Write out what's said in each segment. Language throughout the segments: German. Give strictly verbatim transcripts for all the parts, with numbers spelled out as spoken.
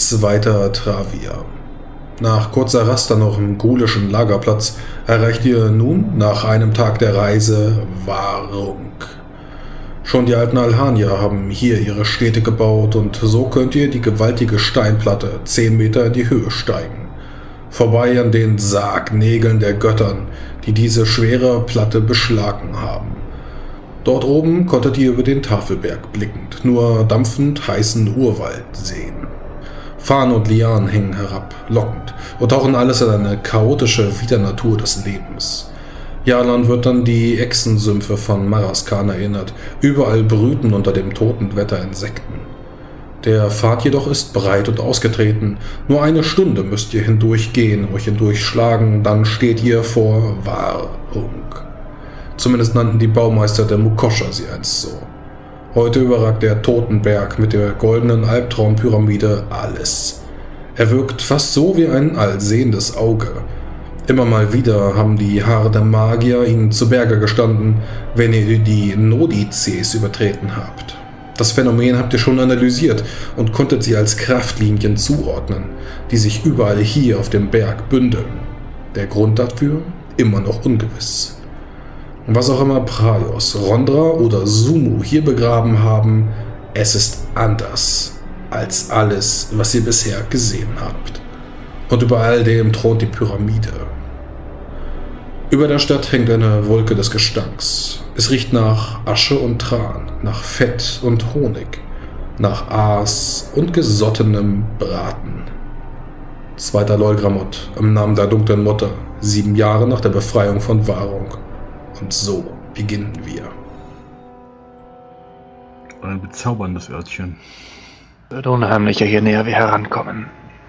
geht's weiter Travia. Nach kurzer Rast an eurem gulischen Lagerplatz erreicht ihr nun nach einem Tag der Reise Varung. Schon die alten Alhanier haben hier ihre Städte gebaut und so könnt ihr die gewaltige Steinplatte zehn Meter in die Höhe steigen. Vorbei an den Sargnägeln der Göttern, die diese schwere Platte beschlagen haben. Dort oben konntet ihr über den Tafelberg blickend nur dampfend heißen Urwald sehen. Farn und Lianen hängen herab, lockend, und tauchen alles in eine chaotische Widernatur des Lebens. Jalan wird an die Echsensümpfe von Maraskan erinnert, überall brüten unter dem toten Wetter Insekten. Der Pfad jedoch ist breit und ausgetreten, nur eine Stunde müsst ihr hindurchgehen, euch hindurchschlagen, dann steht ihr vor Varung. Zumindest nannten die Baumeister der Mukosha sie einst so. Heute überragt der Totenberg mit der goldenen Albtraumpyramide alles. Er wirkt fast so wie ein allsehendes Auge. Immer mal wieder haben die Haare der Magier ihnen zu Berge gestanden, wenn ihr die Nodizes übertreten habt. Das Phänomen habt ihr schon analysiert und konntet sie als Kraftlinien zuordnen, die sich überall hier auf dem Berg bündeln. Der Grund dafür immer noch ungewiss. Was auch immer Praios, Rondra oder Sumu hier begraben haben, es ist anders als alles, was ihr bisher gesehen habt. Und über all dem thront die Pyramide. Über der Stadt hängt eine Wolke des Gestanks. Es riecht nach Asche und Tran, nach Fett und Honig, nach Aas und gesottenem Braten. Zweiter Lolgramot im Namen der dunklen Mutter, sieben Jahre nach der Befreiung von Varung. Und so beginnen wir. Ein bezauberndes Örtchen. Wird unheimlicher, je näher wir herankommen.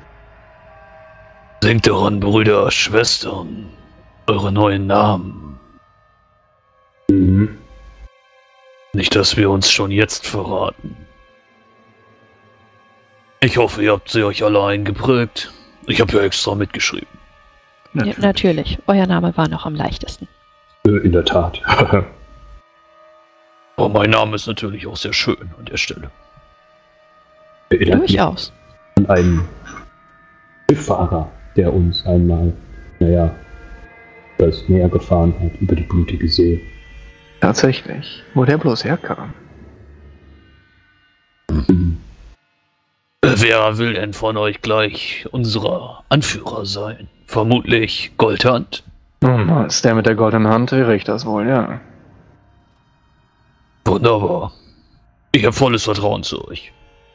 Denkt daran, Brüder, Schwestern, eure neuen Namen. Mhm. Nicht, dass wir uns schon jetzt verraten. Ich hoffe, ihr habt sie euch alle eingeprägt. Ich habe ja extra mitgeschrieben. Natürlich. Ja, natürlich. Euer Name war noch am leichtesten. In der Tat. Aber mein Name ist natürlich auch sehr schön an der Stelle. Durchaus. An einen Schifffahrer, der uns einmal, naja, das Meer gefahren hat, über die blutige See. Tatsächlich. Wo der bloß herkam. Mhm. Wer will denn von euch gleich unser Anführer sein? Vermutlich Goldhand? Nun, als der mit der goldenen Hand wäre ich das wohl, ja. Wunderbar. Ich habe volles Vertrauen zu euch.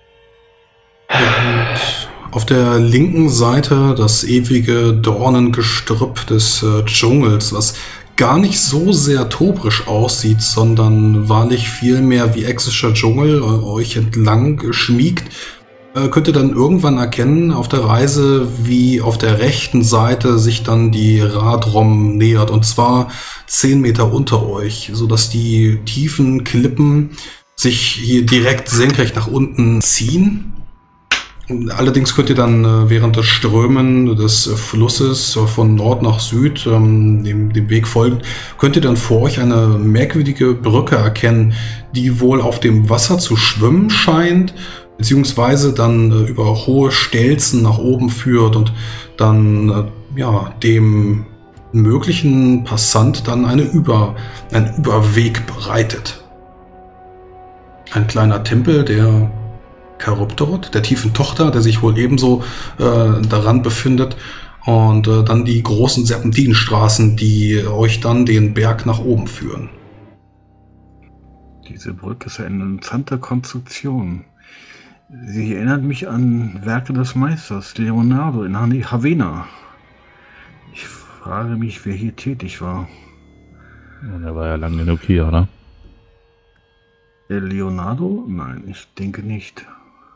Und auf der linken Seite das ewige Dornengestrüpp des äh, Dschungels, was gar nicht so sehr tobrisch aussieht, sondern wahrlich viel mehr wie exischer Dschungel äh, euch entlang schmiegt, äh, könnt ihr dann irgendwann erkennen auf der Reise, wie auf der rechten Seite sich dann die Radrom nähert, und zwar zehn Meter unter euch, sodass die tiefen Klippen sich hier direkt senkrecht nach unten ziehen. Allerdings könnt ihr dann äh, während des Strömen des äh, Flusses äh, von Nord nach Süd, ähm, dem, dem Weg folgend, könnt ihr dann vor euch eine merkwürdige Brücke erkennen, die wohl auf dem Wasser zu schwimmen scheint, beziehungsweise dann äh, über hohe Stelzen nach oben führt und dann äh, ja, dem möglichen Passant dann eine Über, einen Überweg bereitet. Ein kleiner Tempel, der Charybdorot, der tiefen Tochter, der sich wohl ebenso äh, daran befindet, und äh, dann die großen Serpentinenstraßen, die euch dann den Berg nach oben führen. Diese Brücke ist eine interessante Konstruktion. Sie erinnert mich an Werke des Meisters Leonardo in Havena. Ich frage mich, wer hier tätig war. Ja, der war ja lange genug hier, oder? Der Leonardo? Nein, ich denke nicht.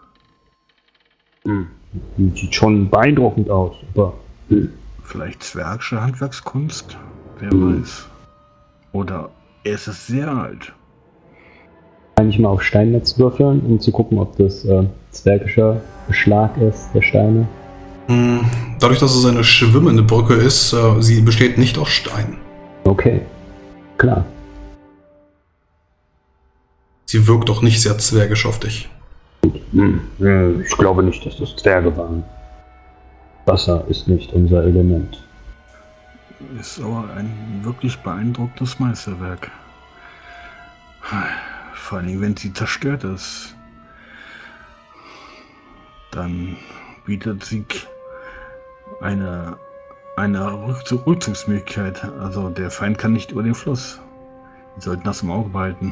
Hm. Sieht schon beeindruckend aus, aber... Hm. Vielleicht zwergische Handwerkskunst? Wer Hm. weiß. Oder er ist es sehr alt. Kann ich mal auf Steinnetz würfeln, um zu gucken, ob das äh, zwergischer Beschlag ist, der Steine? Dadurch, dass es eine schwimmende Brücke ist, äh, sie besteht nicht aus Stein. Okay, klar. Sie wirkt auch nicht sehr zwergisch auf dich. Hm, ich glaube nicht, dass das Zwerge waren. Wasser ist nicht unser Element. Ist aber ein wirklich beeindruckendes Meisterwerk. Vor allem, wenn sie zerstört ist, dann bietet sie eine, eine Rück- Rückzugsmöglichkeit. Also der Feind kann nicht über den Fluss. Wir sollten das im Auge behalten.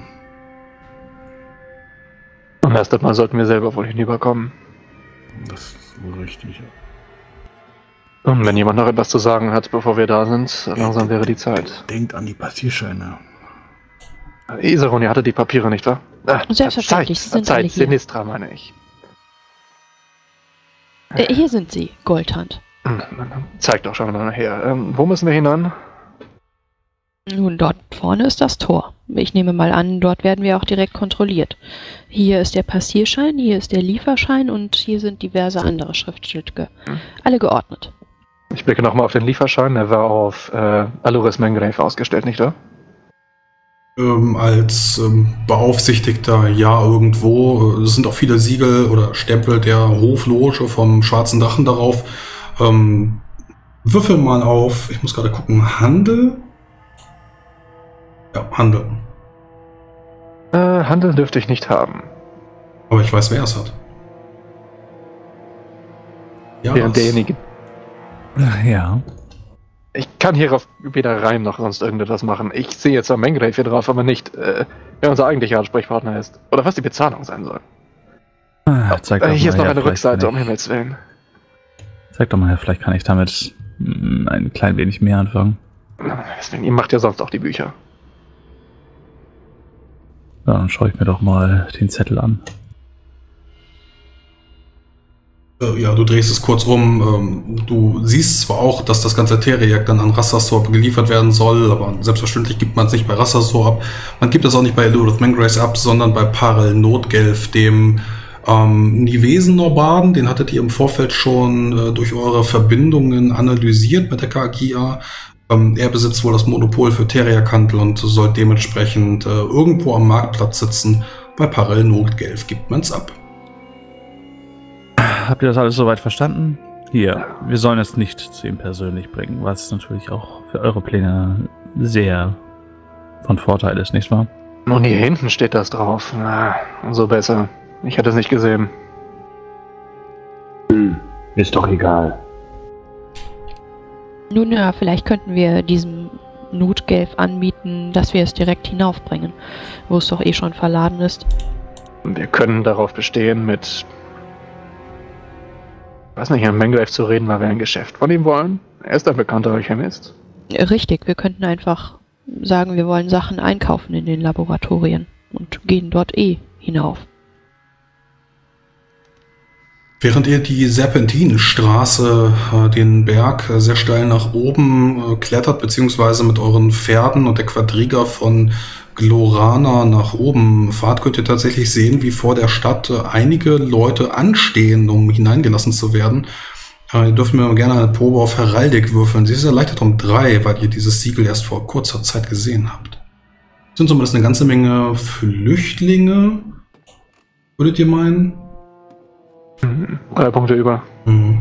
Und erst einmal sollten wir selber wohl hinüberkommen. Das ist wohl richtig. Und wenn jemand noch etwas zu sagen hat, bevor wir da sind, langsam wäre die Zeit. Denkt an die Passierscheine. Iseron, ihr hattet die Papiere, nicht wahr? Ah, Selbstverständlich, sie sind alle Zeit, hier. Sinistra, meine ich. Äh, hier sind sie, Goldhand. Hm, zeig doch schon mal her. Ähm, wo müssen wir hinein? Nun, dort vorne ist das Tor. Ich nehme mal an, dort werden wir auch direkt kontrolliert. Hier ist der Passierschein, hier ist der Lieferschein und hier sind diverse andere Schriftstücke. Hm. Alle geordnet. Ich blicke nochmal auf den Lieferschein. Der war auf äh, Aluris Mangrave ausgestellt, nicht wahr? Ähm, als ähm, Beaufsichtigter, ja, irgendwo. Es sind auch viele Siegel oder Stempel der Hofloge vom Schwarzen Drachen darauf. Ähm, würfel mal auf, ich muss gerade gucken, Handel? Ja, Handel. Äh, Handel dürfte ich nicht haben. Aber ich weiß, wer es hat. Ja, Während derjenige. Ja. Ich kann hierauf weder rein noch sonst irgendetwas machen. Ich sehe jetzt zwar Mangrave hier drauf, aber nicht, äh, wer unser eigentlicher Ansprechpartner ist. Oder was die Bezahlung sein soll. Ah, zeig Äh, doch hier ist mal noch her, eine vielleicht Rückseite, kann um Himmels Willen. ich- Zeig doch mal her, vielleicht kann ich damit mm, ein klein wenig mehr anfangen. Deswegen, ihr macht ja sonst auch die Bücher. Ja, dann schaue ich mir doch mal den Zettel an. Äh, Ja, du drehst es kurz um. Ähm, Du siehst zwar auch, dass das ganze Teriak dann an Rassasorb geliefert werden soll, aber selbstverständlich gibt man es nicht bei Rassasorb ab. Man gibt es auch nicht bei Eludith Mangrace ab, sondern bei Parel Notgelf, dem ähm, Nivesen-Norbaden. Den hattet ihr im Vorfeld schon äh, durch eure Verbindungen analysiert mit der K G A. Ähm, er besitzt wohl das Monopol für Teriak-Handel und soll dementsprechend äh, irgendwo am Marktplatz sitzen. Bei Parel Notgelf gibt man es ab. Habt ihr das alles soweit verstanden? Hier, wir sollen es nicht zu ihm persönlich bringen, was natürlich auch für eure Pläne sehr von Vorteil ist, nicht wahr? Nun, hier hinten steht das drauf. Na, umso besser. Ich hätte es nicht gesehen. Hm, ist doch egal. Nun ja, vielleicht könnten wir diesem Notgelf anbieten, dass wir es direkt hinaufbringen, wo es doch eh schon verladen ist. Wir können darauf bestehen, mit... Ich weiß nicht, Herrn Mangrave zu reden, weil wir ein Geschäft von ihm wollen. Er ist ein bekannter Alchemist. Richtig, wir könnten einfach sagen, wir wollen Sachen einkaufen in den Laboratorien und gehen dort eh hinauf. Während ihr die Serpentinenstraße, äh, den Berg äh, sehr steil nach oben äh, klettert, beziehungsweise mit euren Pferden und der Quadriga von Glorana nach oben fahrt, könnt ihr tatsächlich sehen, wie vor der Stadt äh, einige Leute anstehen, um hineingelassen zu werden. Äh, ihr dürft mir gerne eine Probe auf Heraldik würfeln. Sie ist erleichtert um drei, weil ihr dieses Siegel erst vor kurzer Zeit gesehen habt. Es sind zumindest eine ganze Menge Flüchtlinge, würdet ihr meinen? Mhm. Drei Punkte über. Mhm.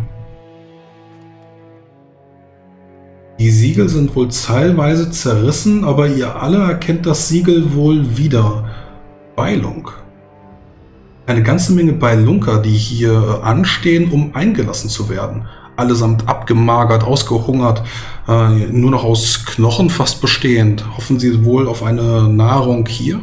Die Siegel sind wohl teilweise zerrissen, aber ihr alle erkennt das Siegel wohl wieder. Beilung. Eine ganze Menge Beilunker, die hier anstehen, um eingelassen zu werden. Allesamt abgemagert, ausgehungert, äh, nur noch aus Knochen fast bestehend. Hoffen sie wohl auf eine Nahrung hier?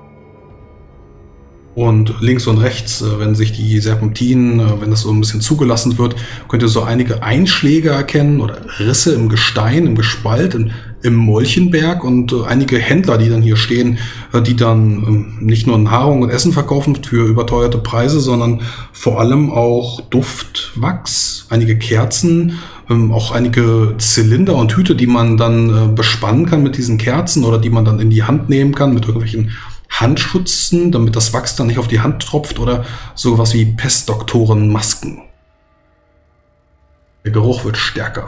Und links und rechts, äh, wenn sich die Serpentinen, äh, wenn das so ein bisschen zugelassen wird, könnt ihr so einige Einschläge erkennen oder Risse im Gestein, im Gespalt, im, im Molchenberg und äh, einige Händler, die dann hier stehen, äh, die dann ähm, nicht nur Nahrung und Essen verkaufen für überteuerte Preise, sondern vor allem auch Duft, Wachs, einige Kerzen, ähm, auch einige Zylinder und Hüte, die man dann äh, bespannen kann mit diesen Kerzen oder die man dann in die Hand nehmen kann mit irgendwelchen Handschützen, damit das Wachs dann nicht auf die Hand tropft oder sowas wie Pestdoktorenmasken. Der Geruch wird stärker.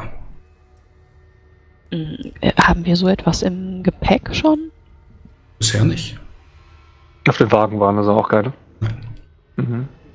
Äh, Haben wir so etwas im Gepäck schon? Bisher nicht. Auf den Wagen waren also auch keine. Nein. Mhm.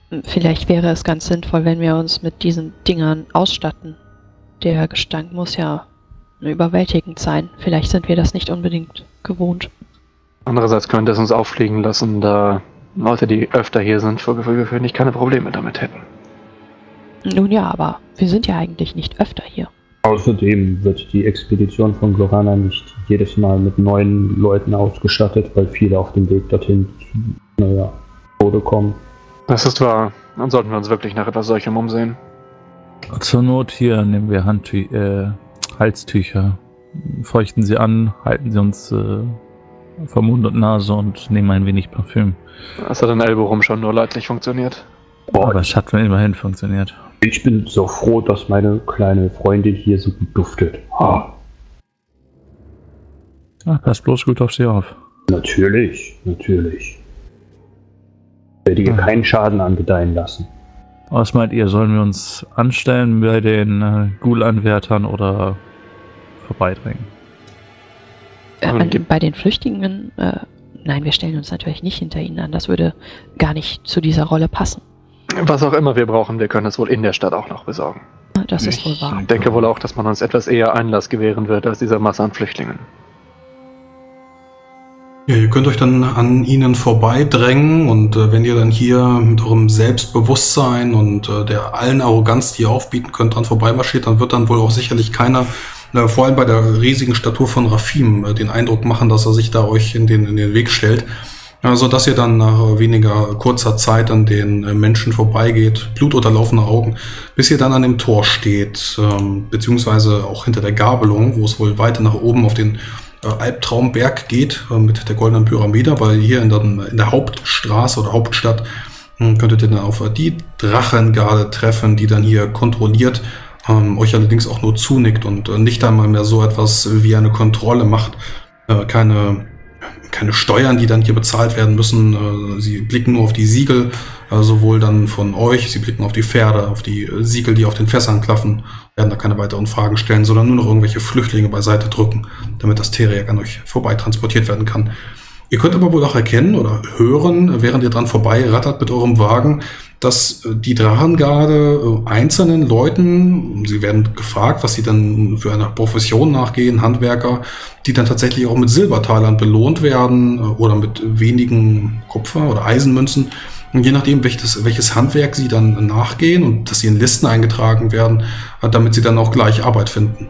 Vielleicht wäre es ganz sinnvoll, wenn wir uns mit diesen Dingern ausstatten. Der Gestank muss ja überwältigend sein. Vielleicht sind wir das nicht unbedingt gewohnt. Andererseits könnte es uns auffliegen lassen, da Leute, die öfter hier sind, vor gewöhnlich keine Probleme damit hätten. Nun ja, aber wir sind ja eigentlich nicht öfter hier. Außerdem wird die Expedition von Glorana nicht jedes Mal mit neuen Leuten ausgestattet, weil viele auf dem Weg dorthin, naja, Tode kommen. Das ist wahr. Dann sollten wir uns wirklich nach etwas solchem umsehen. Zur Not hier nehmen wir Handtü äh, Halstücher. Feuchten sie an, halten sie uns äh, vor Mund und Nase und nehmen ein wenig Parfüm. Das hat in Elborum schon nur leidlich funktioniert. Boah, Aber es hat immerhin funktioniert. ich bin so froh, dass meine kleine Freundin hier so gut duftet. Ha. Ach, pass bloß gut auf sie auf. Natürlich, natürlich. Ich werde ihr Ah. keinen Schaden angedeihen lassen. Was meint ihr, sollen wir uns anstellen bei den äh, Ghoul-Anwärtern oder vorbeidrängen? Äh, Und an, die- bei den Flüchtigen, äh, nein, wir stellen uns natürlich nicht hinter ihnen an. Das würde gar nicht zu dieser Rolle passen. Was auch immer wir brauchen, wir können es wohl in der Stadt auch noch besorgen. Das ist wohl Ich wahr. denke wohl auch, dass man uns etwas eher Einlass gewähren wird als dieser Masse an Flüchtlingen. Ja, ihr könnt euch dann an ihnen vorbeidrängen und äh, wenn ihr dann hier mit eurem Selbstbewusstsein und äh, der allen Arroganz, die ihr aufbieten könnt, dran vorbeimarschiert, dann wird dann wohl auch sicherlich keiner, äh, vor allem bei der riesigen Statur von Rafim, äh, den Eindruck machen, dass er sich da euch in den, in den Weg stellt. Ja, so dass ihr dann nach weniger kurzer Zeit an den äh, Menschen vorbeigeht, blutunterlaufene Augen, bis ihr dann an dem Tor steht, ähm, beziehungsweise auch hinter der Gabelung, wo es wohl weiter nach oben auf den äh, Albtraumberg geht, äh, mit der goldenen Pyramide, aber hier in der, in der Hauptstraße oder Hauptstadt äh, könntet ihr dann auf äh, die Drachengarde treffen, die dann hier kontrolliert, ähm, euch allerdings auch nur zunickt und äh, nicht einmal mehr so etwas wie eine Kontrolle macht, äh, keine keine Steuern, die dann hier bezahlt werden müssen. Sie blicken nur auf die Siegel, sowohl dann von euch, sie blicken auf die Pferde, auf die Siegel, die auf den Fässern klaffen, werden da keine weiteren Fragen stellen, sondern nur noch irgendwelche Flüchtlinge beiseite drücken, damit das Teriak an euch vorbei transportiert werden kann. Ihr könnt aber wohl auch erkennen oder hören, während ihr dran vorbei rattert mit eurem Wagen, dass die Drachengarde einzelnen Leuten, sie werden gefragt, was sie dann für eine Profession nachgehen, Handwerker, die dann tatsächlich auch mit Silbertalern belohnt werden oder mit wenigen Kupfer- oder Eisenmünzen, je nachdem, welches, welches Handwerk sie dann nachgehen und dass sie in Listen eingetragen werden, damit sie dann auch gleich Arbeit finden.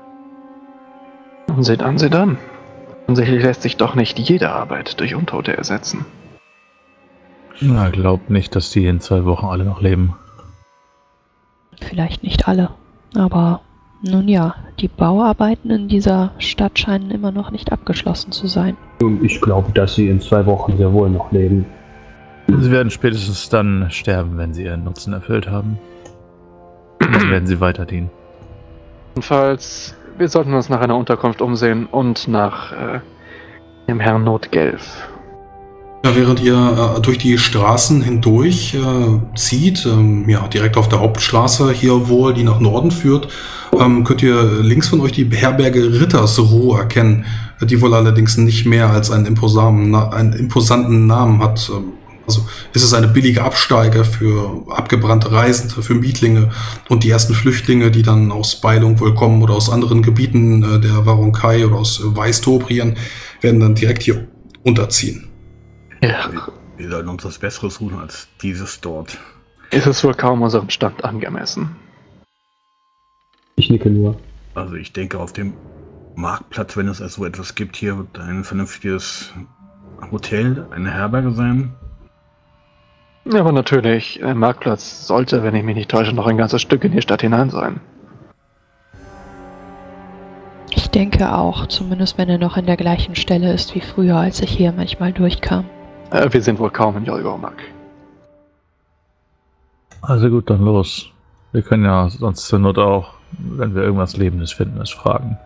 Und seht an, seht an. Offensichtlich lässt sich doch nicht jede Arbeit durch Untote ersetzen. Na, glaubt nicht, dass die in zwei Wochen alle noch leben. Vielleicht nicht alle, aber nun ja, die Bauarbeiten in dieser Stadt scheinen immer noch nicht abgeschlossen zu sein. Und ich glaube, dass sie in zwei Wochen sehr wohl noch leben. Sie werden spätestens dann sterben, wenn sie ihren Nutzen erfüllt haben. Dann werden sie weiter dienen. Jedenfalls, wir sollten uns nach einer Unterkunft umsehen und nach äh, dem Herrn Notgelf. Ja, während ihr äh, durch die Straßen hindurch äh, zieht, ähm, ja, direkt auf der Hauptstraße hier wohl, die nach Norden führt, ähm, könnt ihr links von euch die Herberge Rittersruh erkennen, die wohl allerdings nicht mehr als einen imposanten, einen imposanten Namen hat. Ähm, also ist es eine billige Absteige für abgebrannte Reisende, für Mietlinge und die ersten Flüchtlinge, die dann aus Beilung wohl kommen oder aus anderen Gebieten äh, der Varunkai oder aus äh, Weißtobrien, werden dann direkt hier unterziehen. Ja, Wir sollten uns was Besseres suchen als dieses dort. ist es wohl kaum unserem Stand angemessen. Ich nicke nur. Also ich denke, auf dem Marktplatz, wenn es so etwas gibt, hier wird ein vernünftiges Hotel, eine Herberge sein. Ja, aber natürlich, der Marktplatz sollte, wenn ich mich nicht täusche, noch ein ganzes Stück in die Stadt hinein sein. Ich denke auch, zumindest wenn er noch an der gleichen Stelle ist wie früher, als ich hier manchmal durchkam. Äh, wir sind wohl kaum in Jorgormak. Also gut, dann los. Wir können ja sonst zur Not auch, wenn wir irgendwas Lebendes finden, es fragen.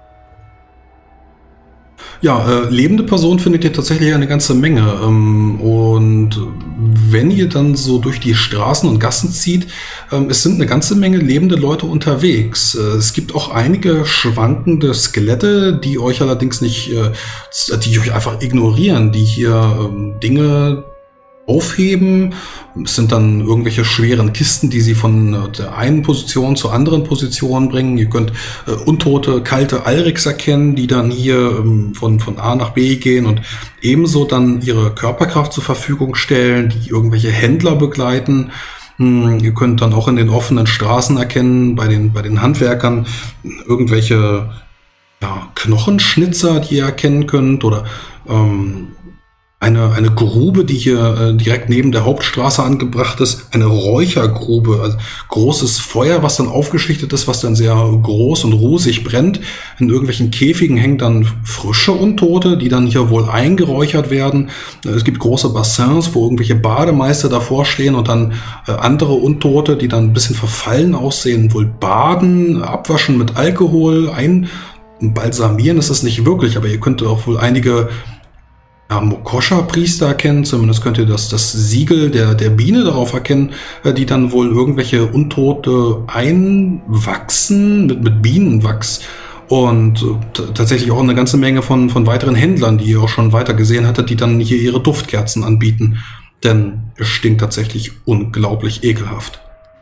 Ja, äh, lebende Personen findet ihr tatsächlich eine ganze Menge. Ähm, und wenn ihr dann so durch die Straßen und Gassen zieht, ähm, es sind eine ganze Menge lebende Leute unterwegs. Äh, es gibt auch einige schwankende Skelette, die euch allerdings nicht, äh, die euch einfach ignorieren, die hier ähm, Dinge aufheben. Es sind dann irgendwelche schweren Kisten, die sie von der einen Position zur anderen Position bringen. Ihr könnt äh, untote, kalte Alriks erkennen, die dann hier ähm, von, von A nach B gehen und ebenso dann ihre Körperkraft zur Verfügung stellen, die irgendwelche Händler begleiten. Hm, ihr könnt dann auch in den offenen Straßen erkennen, bei den, bei den Handwerkern, irgendwelche ja, Knochenschnitzer, die ihr erkennen könnt, oder ähm, Eine, eine Grube, die hier äh, direkt neben der Hauptstraße angebracht ist, eine Räuchergrube, also großes Feuer, was dann aufgeschichtet ist, was dann sehr groß und rosig brennt. In irgendwelchen Käfigen hängen dann frische Untote, die dann hier wohl eingeräuchert werden. Es gibt große Bassins, wo irgendwelche Bademeister davor stehen und dann äh, andere Untote, die dann ein bisschen verfallen aussehen, wohl baden, abwaschen mit Alkohol, einbalsamieren ist es nicht wirklich, aber ihr könnt auch wohl einige Ja, Mokosha-Priester erkennen, zumindest könnt ihr das, das Siegel der, der Biene darauf erkennen, die dann wohl irgendwelche Untote einwachsen mit, mit Bienenwachs, und tatsächlich auch eine ganze Menge von, von weiteren Händlern, die ihr auch schon weiter gesehen hattet, die dann hier ihre Duftkerzen anbieten, denn es stinkt tatsächlich unglaublich ekelhaft.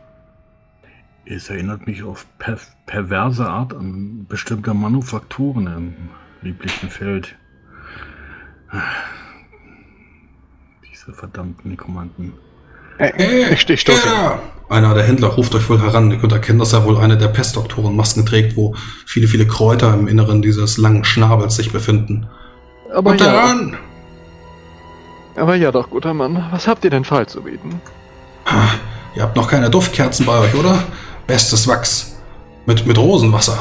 Es erinnert mich auf per perverse Art an bestimmte Manufakturen im lieblichen Feld. Diese verdammten Nekromanten. Hey, ich, ich stoße. Ja. Einer der Händler ruft euch wohl heran. Ihr könnt erkennen, dass er wohl eine der Pestdoktoren Masken trägt, wo viele, viele Kräuter im Inneren dieses langen Schnabels sich befinden. Aber Und ja, daran! aber ja doch, guter Mann. Was habt ihr denn Fall zu bieten? Ah, ihr habt noch keine Duftkerzen bei euch, oder? Bestes Wachs. Mit, mit Rosenwasser.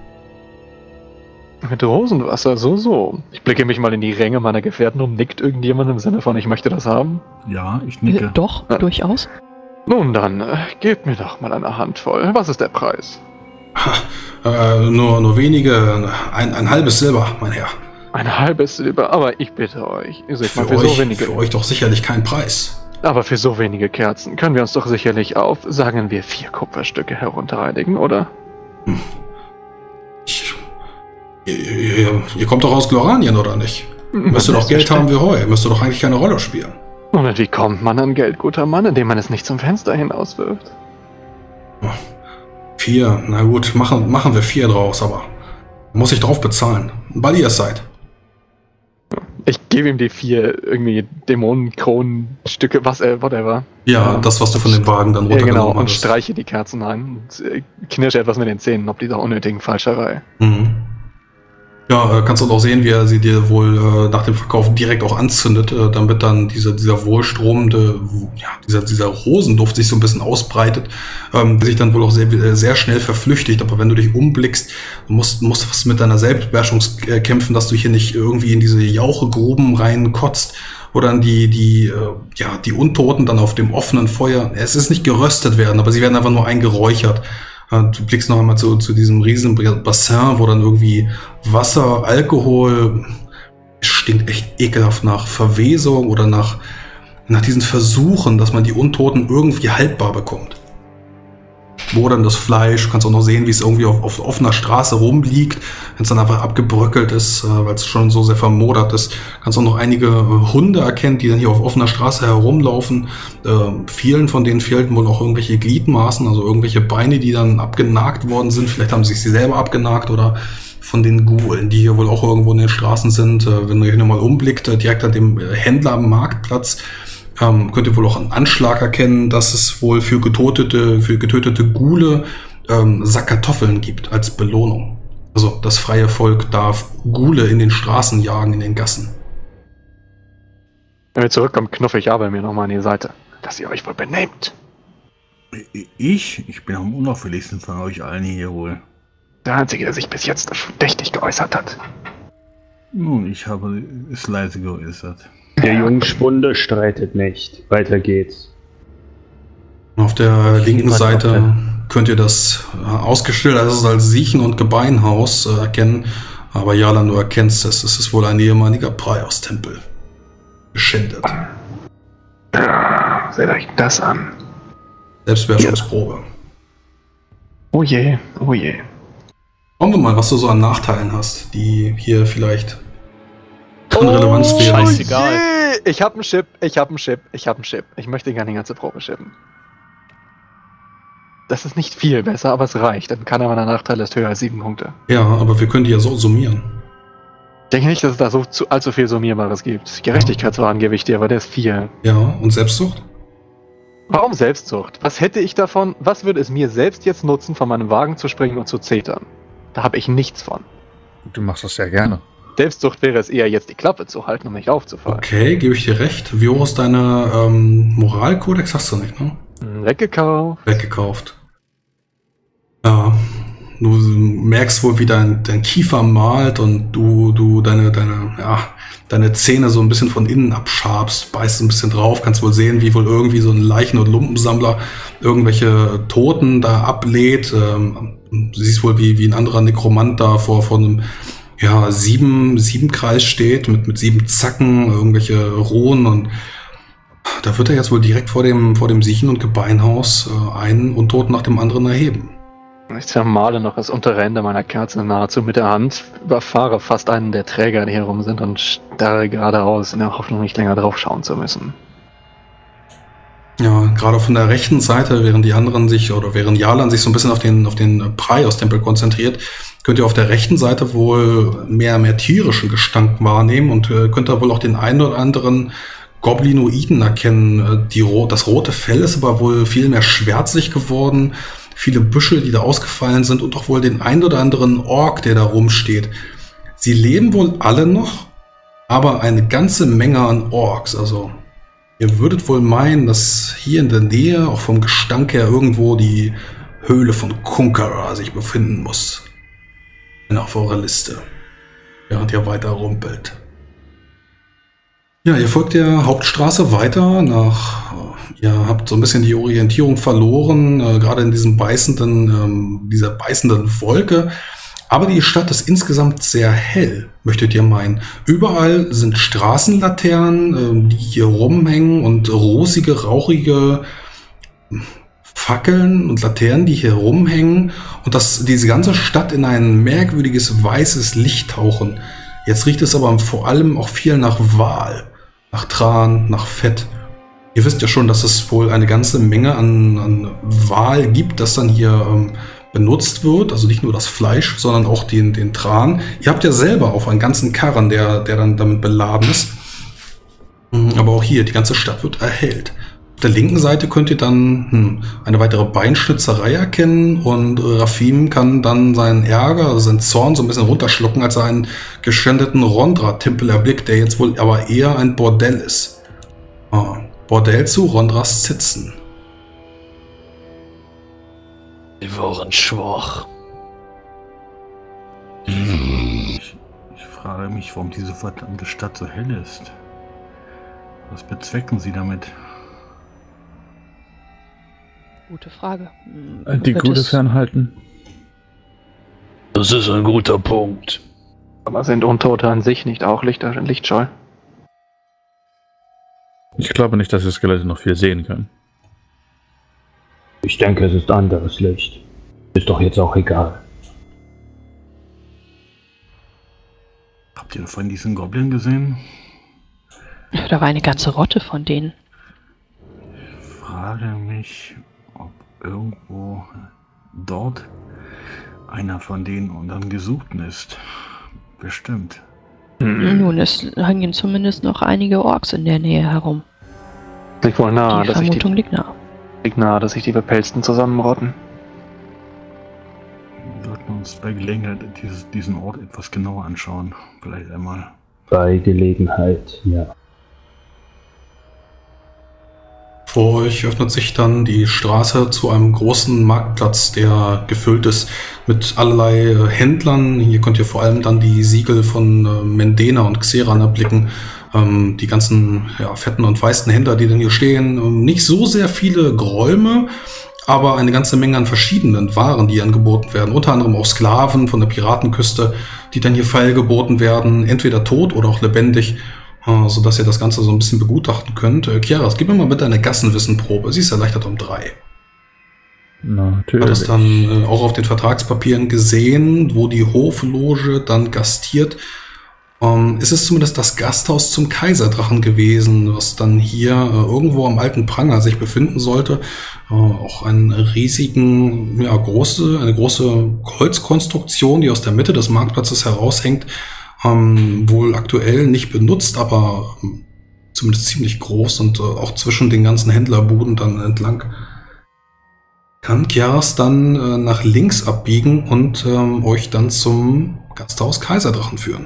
Mit Rosenwasser, so, so. Ich blicke mich mal in die Ränge meiner Gefährten um. Nickt irgendjemand im Sinne von, ich möchte das haben? Ja, ich nicke. Äh, doch, Ja. durchaus. Nun dann, äh, gebt mir doch mal eine Handvoll. Was ist der Preis? Äh, nur, nur wenige, ein, ein halbes Silber, mein Herr. Ein halbes Silber, aber ich bitte euch. Ihr seht Für, mal, für, euch, so wenige, für euch doch sicherlich kein Preis. aber für so wenige Kerzen können wir uns doch sicherlich auf, sagen wir, vier Kupferstücke herunterreinigen, oder? Ich, ihr, ihr, ihr kommt doch aus Gloranien, oder nicht? Müsste doch Geld haben wie Heu. Müsste doch eigentlich keine Rolle spielen. Und wie kommt man an Geld, guter Mann, indem man es nicht zum Fenster hinauswirft? Vier, na gut, machen, machen wir vier draus, aber muss ich drauf bezahlen, weil ihr es seid. Ich gebe ihm die vier irgendwie Dämonenkronenstücke, was, äh, whatever. Ja, Ja. das, was du von dem Wagen dann Ja, genau, runtergenommen und hast. streiche die Kerzen ein und äh, knirsche etwas mit den Zähnen, ob dieser unnötigen Falscherei. Mhm. Ja, äh, kannst du auch sehen, wie er sie dir wohl äh, nach dem Verkauf direkt auch anzündet, äh, damit dann dieser, dieser wohlstromende, ja, dieser, dieser Rosenduft sich so ein bisschen ausbreitet, ähm, der sich dann wohl auch sehr, sehr schnell verflüchtigt. Aber wenn du dich umblickst, du musst, musst was mit deiner Selbstbeherrschung äh, kämpfen, dass du hier nicht irgendwie in diese Jauchegruben reinkotzt, wo dann die, die, äh, ja, die Untoten dann auf dem offenen Feuer, es ist nicht geröstet werden, aber sie werden einfach nur eingeräuchert. Du blickst noch einmal zu, zu diesem riesen Bassin, wo dann irgendwie Wasser, Alkohol, es stinkt echt ekelhaft nach Verwesung oder nach, nach diesen Versuchen, dass man die Untoten irgendwie haltbar bekommt. Wo dann das Fleisch, du kannst auch noch sehen, wie es irgendwie auf, auf offener Straße rumliegt, wenn es dann einfach abgebröckelt ist, äh, weil es schon so sehr vermodert ist. Kannst auch noch einige äh, Hunde erkennen, die dann hier auf offener Straße herumlaufen. Äh, vielen von denen fehlten wohl auch irgendwelche Gliedmaßen, also irgendwelche Beine, die dann abgenagt worden sind. Vielleicht haben sie sich selber abgenagt oder von den Gulen, die hier wohl auch irgendwo in den Straßen sind. Äh, wenn ihr hier nochmal umblickt, äh, direkt an dem äh, Händler am Marktplatz, Ähm, könnt ihr wohl auch einen Anschlag erkennen, dass es wohl für getötete, für getötete Gule ähm, Sackkartoffeln gibt als Belohnung. Also das freie Volk darf Gule in den Straßen jagen, in den Gassen. Wenn wir zurückkommen, knuffe ich aber mir nochmal an die Seite, dass ihr euch wohl benehmt. Ich? Ich bin am unauffälligsten von euch allen hier wohl. Der Einzige, der sich bis jetzt verdächtig geäußert hat. Nun, ich habe es leise geäußert. Der Jungspunde streitet nicht. Weiter geht's. Auf der linken Kartoffeln. Seite könnt ihr das äh, ausgeschildert als, als Siechen- und Gebeinhaus äh, erkennen. Aber Jalan, du erkennst es. Es ist wohl ein ehemaliger Praios-Tempel. Geschändet. Ja, seht euch das an. Selbstbeherrschungsprobe. Oh je, oh je. Schauen wir mal, was du so an Nachteilen hast, die hier vielleicht von Relevanz wären. Scheißegal. ich hab einen Chip, ich hab einen Chip, ich hab einen Chip. Ich möchte ihn gerne die ganze Probe chippen. Das ist nicht viel besser, aber es reicht. Dann kann aber der Nachteil ist höher als sieben Punkte. Ja, aber wir können die ja so summieren. Ich denke nicht, dass es da so zu, allzu viel Summierbares gibt. Gerechtigkeitswahn gebe ich dir, aber der ist viel. Ja, und Selbstsucht? Warum Selbstsucht? Was hätte ich davon? Was würde es mir selbst jetzt nutzen, von meinem Wagen zu springen und zu zetern? Da habe ich nichts von. Du machst das sehr gerne. Selbstsucht wäre es eher, jetzt die Klappe zu halten, um nicht aufzufallen. Okay, gebe ich dir recht. Wie hoch ist deine ähm, Moralkodex? Hast du nicht, ne? Weggekauft. Weggekauft. Ja, du merkst wohl, wie dein, dein Kiefer malt und du, du deine, deine, ja, deine Zähne so ein bisschen von innen abschabst, beißt ein bisschen drauf, kannst wohl sehen, wie wohl irgendwie so ein Leichen- und Lumpensammler irgendwelche Toten da ablädt. Ähm, du siehst wohl, wie, wie ein anderer Nekromant da vor, vor einem ja, sieben, sieben Kreis steht, mit, mit sieben Zacken, irgendwelche Ruhen, und da wird er jetzt wohl direkt vor dem, vor dem Siechen- und Gebeinhaus äh, einen Untoten nach dem anderen erheben. Ich zermale noch das untere Ende meiner Kerze nahezu mit der Hand, überfahre fast einen der Träger, die hier rum sind, und starre geradeaus, in der Hoffnung, nicht länger drauf schauen zu müssen. Ja, gerade von der rechten Seite, während die anderen sich, oder während Jalan sich so ein bisschen auf den, auf den Praios-Tempel konzentriert, könnt ihr auf der rechten Seite wohl mehr, mehr tierischen Gestank wahrnehmen und äh, könnt da wohl auch den einen oder anderen Goblinoiden erkennen. Die, das rote Fell ist aber wohl viel mehr schwärzlich geworden, viele Büschel, die da ausgefallen sind, und auch wohl den einen oder anderen Ork, der da rumsteht. Sie leben wohl alle noch, aber eine ganze Menge an Orks, also ihr würdet wohl meinen, dass hier in der Nähe, auch vom Gestank her, irgendwo die Höhle von Kunkara sich befinden muss. Auf eurer Liste, während ihr weiter rumpelt. Ja, ihr folgt der Hauptstraße weiter nach, ihr habt so ein bisschen die Orientierung verloren, äh, gerade in diesem beißenden, ähm, dieser beißenden Wolke. Aber die Stadt ist insgesamt sehr hell, möchtet ihr meinen. Überall sind Straßenlaternen, äh, die hier rumhängen, und rosige, rauchige Fackeln und Laternen, die hier rumhängen, und dass diese ganze Stadt in ein merkwürdiges weißes Licht tauchen. Jetzt riecht es aber vor allem auch viel nach Wal, nach Tran, nach Fett. Ihr wisst ja schon, dass es wohl eine ganze Menge an, an Wal gibt, das dann hier ähm, benutzt wird. Also nicht nur das Fleisch, sondern auch den, den Tran. Ihr habt ja selber auch einen ganzen Karren, der, der dann damit beladen ist. Aber auch hier, die ganze Stadt wird erhellt. Auf der linken Seite könnt ihr dann hm, eine weitere Beinschnitzerei erkennen, und Rafim kann dann seinen Ärger, also seinen Zorn so ein bisschen runterschlucken, als er einen geschändeten Rondra-Tempel erblickt, der jetzt wohl aber eher ein Bordell ist. Ah, Bordell zu Rondras Zitzen. Sie waren schwach. Ich, ich frage mich, warum diese verdammte Stadt so hell ist. Was bezwecken sie damit? Gute Frage. Die Wird Gute es- fernhalten. Das ist ein guter Punkt. Aber sind Untote an sich nicht auch Licht, lichtscheu? Ich glaube nicht, dass die Skelette noch viel sehen können. Ich denke, es ist anderes Licht. Ist doch jetzt auch egal. Habt ihr von diesen Goblin gesehen? Da war eine ganze Rotte von denen. Ich frage mich, ob irgendwo dort einer von den unseren Gesuchten ist. Bestimmt. Hm. Nun, es hängen zumindest noch einige Orks in der Nähe herum. Liegt wohl nahe, die dass sich die, Vermutung liegt nahe. liegt nahe, dass sich die Bepelzten zusammenrotten. Wir sollten uns bei Gelegenheit dieses, diesen Ort etwas genauer anschauen. Vielleicht einmal. Bei Gelegenheit, ja. Vor euch öffnet sich dann die Straße zu einem großen Marktplatz, der gefüllt ist mit allerlei äh, Händlern. Hier könnt ihr vor allem dann die Siegel von äh, Mendena und Xeran erblicken. Ähm, die ganzen ja, fetten und weißen Händler, die dann hier stehen. Ähm, nicht so sehr viele Gräume, aber eine ganze Menge an verschiedenen Waren, die angeboten werden. Unter anderem auch Sklaven von der Piratenküste, die dann hier feilgeboten werden, entweder tot oder auch lebendig, äh, sodass ihr das Ganze so ein bisschen begutachten könnt. Äh, Kiaras, gib mir mal bitte eine Gassenwissenprobe. Sie ist erleichtert um drei. Natürlich. Ich habe das dann äh, auch auf den Vertragspapieren gesehen, wo die Hofloge dann gastiert. Ähm, ist es zumindest das Gasthaus zum Kaiserdrachen gewesen, was dann hier äh, irgendwo am alten Pranger sich befinden sollte. Äh, auch einen riesigen, ja, große, eine große Holzkonstruktion, die aus der Mitte des Marktplatzes heraushängt. Ähm, wohl aktuell nicht benutzt, aber ähm, zumindest ziemlich groß und äh, auch zwischen den ganzen Händlerbuden dann entlang. Kann Kiaras dann äh, nach links abbiegen und ähm, euch dann zum Gasthaus Kaiserdrachen führen.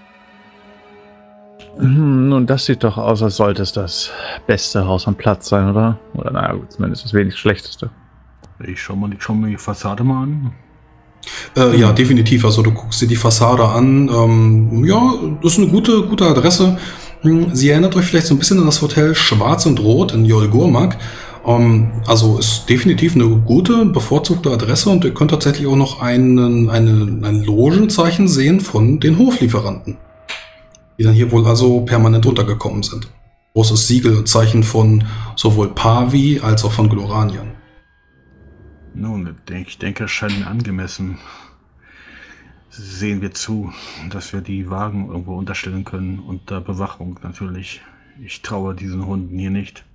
Nun, das sieht doch aus, als sollte es das beste Haus am Platz sein, oder? Oder naja, gut, zumindest das wenig schlechteste. Ich schau mal, ich schau mir die Fassade mal an. Äh, ja, definitiv. Also du guckst dir die Fassade an. Ähm, ja, das ist eine gute, gute Adresse. Sie erinnert euch vielleicht so ein bisschen an das Hotel Schwarz und Rot in Yolgurmak. Ähm, also ist definitiv eine gute, bevorzugte Adresse und ihr könnt tatsächlich auch noch einen, eine, ein Logenzeichen sehen von den Hoflieferanten, die dann hier wohl also permanent untergekommen sind. Großes Siegelzeichen von sowohl Pavi als auch von Gloranian. Nun, ich denke, es scheint mir angemessen. Sehen wir zu, dass wir die Wagen irgendwo unterstellen können, unter Bewachung natürlich. Ich traue diesen Hunden hier nicht.